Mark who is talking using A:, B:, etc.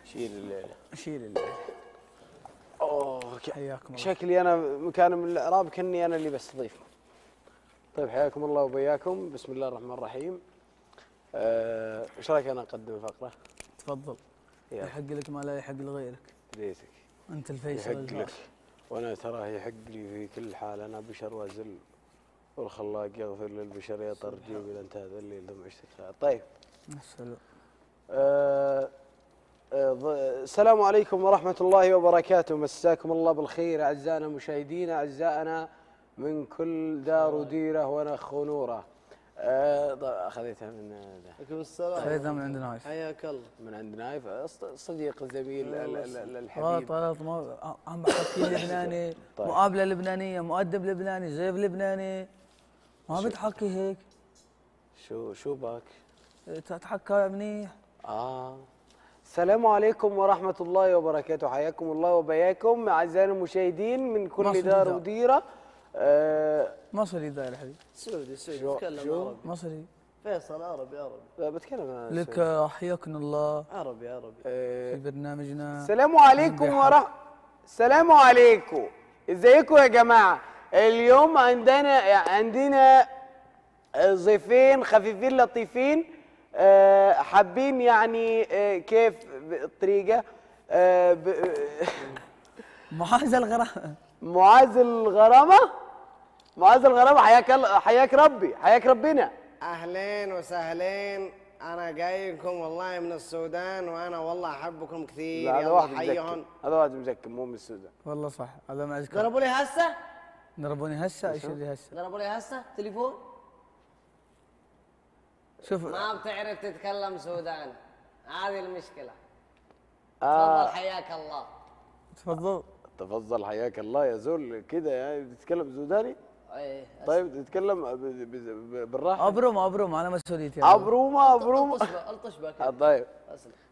A: شيل الليله.
B: شيل الليله.
A: اوه
B: حياكم الله.
A: شكلي انا مكان من الاعراب كاني انا اللي بستضيفكم. طيب حياكم الله وبياكم، بسم الله الرحمن الرحيم. ايش رايك انا اقدم الفقره؟
B: تفضل. يحق لك ما لا يحق لغيرك.
A: ليتك.
B: انت الفيصل
A: يحق لك، وانا تراه يحق لي في كل حال، انا بشر وازل والخلاق يغفر للبشر يا ترجي بلا انتهى الليل ثم عشت خير. طيب.
B: السلام.
A: السلام عليكم ورحمة الله وبركاته، مساكم الله بالخير أعزائنا المشاهدين، أعزائنا من كل دار وديرة ونخ ونورة. أخذتها من
C: عليكم السلام.
B: أخذتها من عند نايف.
C: حياك الله.
A: من عند نايف، صديق الزميل الحبيب.
B: غلط عم بحكي لبناني.
A: طيب.
B: مقابلة لبنانية، مؤدب لبناني، زيف لبناني، ما بتحكي هيك.
A: شو باك؟
B: تحكى منيح.
A: السلام عليكم ورحمة الله وبركاته، حياكم الله وبياكم أعزائنا المشاهدين من كل دار وديرة.
B: مصري داير يا حبيبي.
C: سعودي تكلم عربي.
B: مصري.
C: فيصل عربي.
A: بتكلم أنا
B: لك حياكم الله.
C: عربي.
B: في برنامجنا.
A: السلام عليكم السلام عليكم، ازيكم يا جماعة؟ اليوم عندنا ضيفين خفيفين لطيفين، حابين يعني كيف الطريقة.
B: معاذ الغرامة.
A: معاذ الغرامة حياك الله، حياك ربي، حياك ربنا.
C: اهلين وسهلين، انا جايكم والله من السودان، وانا والله احبكم كثير.
A: هذا واحد مزكم، هذا واحد مزكم مو من السودان.
B: والله صح، هذا ما اذكر.
C: ضربوا لي هسه؟
B: ضربوني هسه؟ ايش اللي هسه؟
C: ضربوا لي هسه تليفون؟
B: شوف
C: ما بتعرف تتكلم سوداني، هذه المشكلة. تفضل حياك الله.
A: تفضل حياك الله يا زول، كده يعني بتتكلم سوداني؟
C: ايه.
A: طيب تتكلم بالراحة.
B: ابروم انا مسؤوليتي.
A: ابرومه
C: الطش بك.
A: طيب.